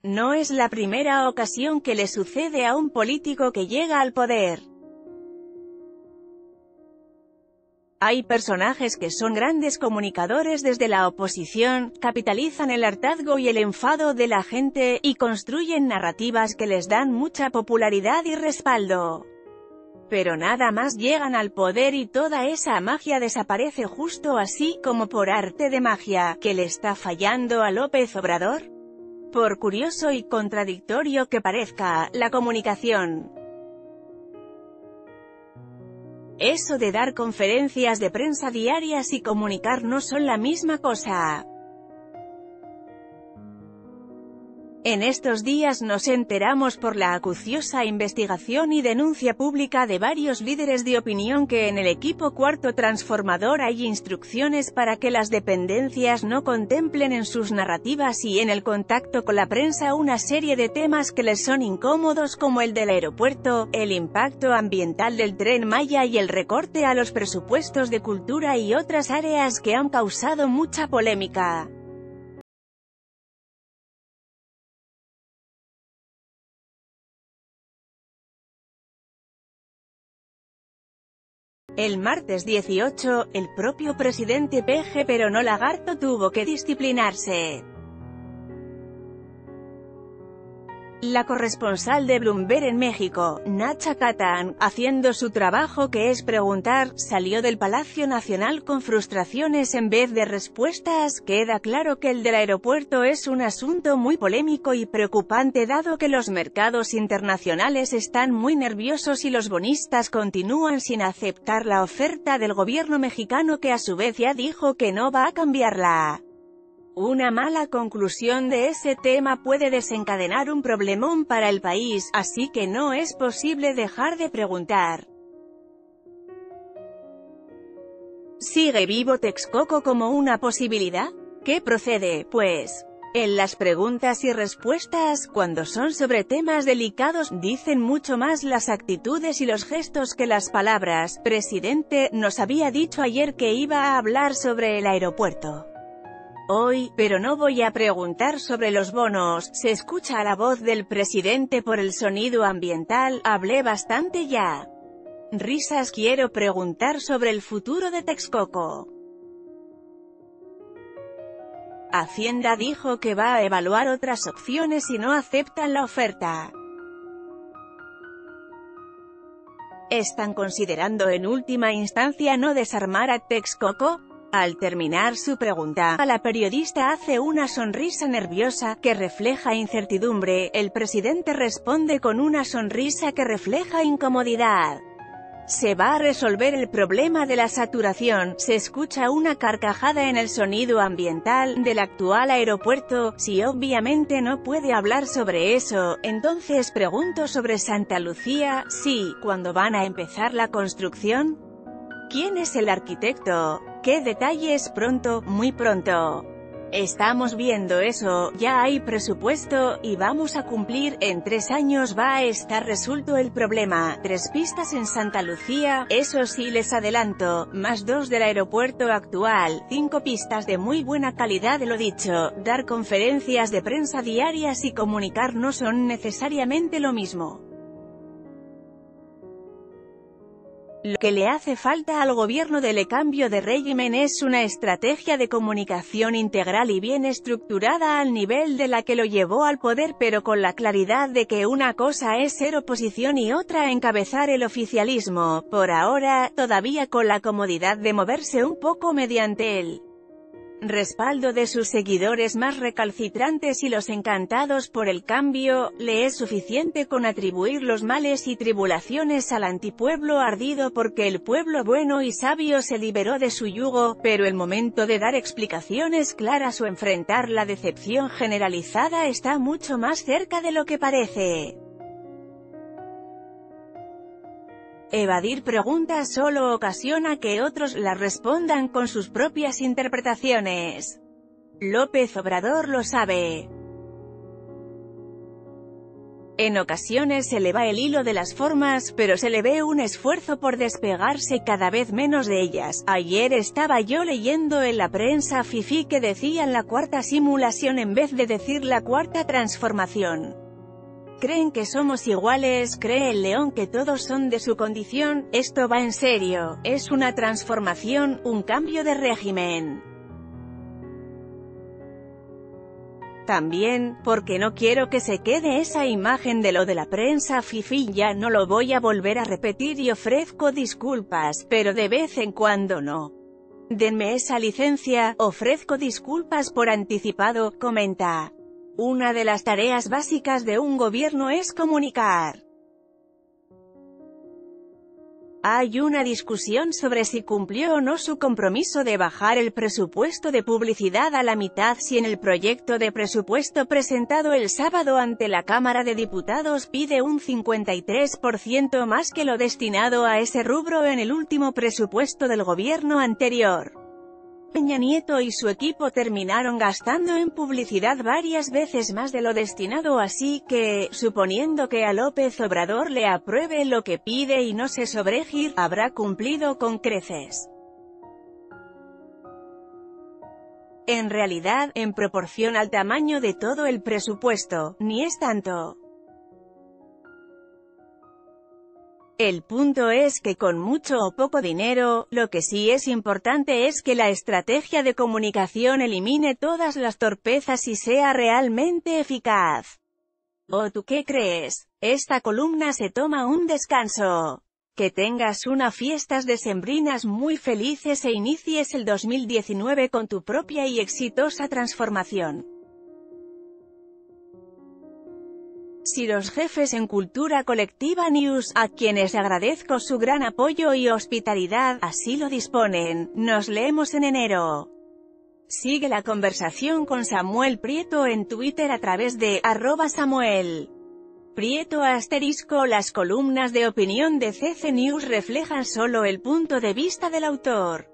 No es la primera ocasión que le sucede a un político que llega al poder. Hay personajes que son grandes comunicadores desde la oposición, capitalizan el hartazgo y el enfado de la gente, y construyen narrativas que les dan mucha popularidad y respaldo. Pero nada más llegan al poder y toda esa magia desaparece justo así, como por arte de magia. ¿Qué le está fallando a López Obrador? Por curioso y contradictorio que parezca, la comunicación. Eso de dar conferencias de prensa diarias y comunicar no son la misma cosa. En estos días nos enteramos por la acuciosa investigación y denuncia pública de varios líderes de opinión que en el equipo cuarto transformador hay instrucciones para que las dependencias no contemplen en sus narrativas y en el contacto con la prensa una serie de temas que les son incómodos, como el del aeropuerto, el impacto ambiental del Tren Maya y el recorte a los presupuestos de cultura y otras áreas que han causado mucha polémica. El martes 18, el propio presidente Peje pero no Lagarto tuvo que disciplinarse. La corresponsal de Bloomberg en México, Nacha Catán, haciendo su trabajo que es preguntar, salió del Palacio Nacional con frustraciones en vez de respuestas. Queda claro que el del aeropuerto es un asunto muy polémico y preocupante dado que los mercados internacionales están muy nerviosos y los bonistas continúan sin aceptar la oferta del gobierno mexicano, que a su vez ya dijo que no va a cambiarla. Una mala conclusión de ese tema puede desencadenar un problemón para el país, así que no es posible dejar de preguntar. ¿Sigue vivo Texcoco como una posibilidad? ¿Qué procede, pues? En las preguntas y respuestas, cuando son sobre temas delicados, dicen mucho más las actitudes y los gestos que las palabras. Presidente, nos había dicho ayer que iba a hablar sobre el aeropuerto. Hoy, pero no voy a preguntar sobre los bonos. Se escucha la voz del presidente por el sonido ambiental. Hablé bastante ya. Risas. Quiero preguntar sobre el futuro de Texcoco. Hacienda dijo que va a evaluar otras opciones si no aceptan la oferta. ¿Están considerando en última instancia no desarmar a Texcoco? Al terminar su pregunta, la periodista hace una sonrisa nerviosa, que refleja incertidumbre. El presidente responde con una sonrisa que refleja incomodidad. ¿Se va a resolver el problema de la saturación? Se escucha una carcajada en el sonido ambiental del actual aeropuerto. Si obviamente no puede hablar sobre eso, entonces pregunto sobre Santa Lucía. Sí, ¿cuándo van a empezar la construcción? ¿Quién es el arquitecto? ¿Qué detalles? Pronto, muy pronto. Estamos viendo eso, ya hay presupuesto, y vamos a cumplir. En 3 años va a estar resuelto el problema. 3 pistas en Santa Lucía, eso sí les adelanto, más 2 del aeropuerto actual, 5 pistas de muy buena calidad. Lo dicho, dar conferencias de prensa diarias y comunicar no son necesariamente lo mismo. Lo que le hace falta al gobierno del cambio de régimen es una estrategia de comunicación integral y bien estructurada al nivel de la que lo llevó al poder, pero con la claridad de que una cosa es ser oposición y otra encabezar el oficialismo, por ahora, todavía con la comodidad de moverse un poco mediante el respaldo de sus seguidores más recalcitrantes y los encantados por el cambio. Le es suficiente con atribuir los males y tribulaciones al antipueblo ardido porque el pueblo bueno y sabio se liberó de su yugo, pero el momento de dar explicaciones claras o enfrentar la decepción generalizada está mucho más cerca de lo que parece. Evadir preguntas solo ocasiona que otros las respondan con sus propias interpretaciones. López Obrador lo sabe. En ocasiones se le va el hilo de las formas, pero se le ve un esfuerzo por despegarse cada vez menos de ellas. Ayer estaba yo leyendo en la prensa fifí que decían la cuarta simulación en vez de decir la cuarta transformación. Creen que somos iguales, cree el león que todos son de su condición. Esto va en serio, es una transformación, un cambio de régimen. También, porque no quiero que se quede esa imagen de lo de la prensa fifí, ya no lo voy a volver a repetir y ofrezco disculpas, pero de vez en cuando no. Denme esa licencia, ofrezco disculpas por anticipado, comenta. Una de las tareas básicas de un gobierno es comunicar. Hay una discusión sobre si cumplió o no su compromiso de bajar el presupuesto de publicidad a la mitad si en el proyecto de presupuesto presentado el sábado ante la Cámara de Diputados pide un 53% más que lo destinado a ese rubro en el último presupuesto del gobierno anterior. Peña Nieto y su equipo terminaron gastando en publicidad varias veces más de lo destinado, así que, suponiendo que a López Obrador le apruebe lo que pide y no se sobregir, habrá cumplido con creces. En realidad, en proporción al tamaño de todo el presupuesto, ni es tanto. El punto es que con mucho o poco dinero, lo que sí es importante es que la estrategia de comunicación elimine todas las torpezas y sea realmente eficaz. ¿O tú qué crees? Esta columna se toma un descanso. Que tengas unas fiestas decembrinas muy felices e inicies el 2019 con tu propia y exitosa transformación. Si los jefes en Cultura Colectiva News, a quienes agradezco su gran apoyo y hospitalidad, así lo disponen, nos leemos en enero. Sigue la conversación con Samuel Prieto en Twitter a través de @Samuel Prieto *. Las columnas de opinión de CC News reflejan solo el punto de vista del autor.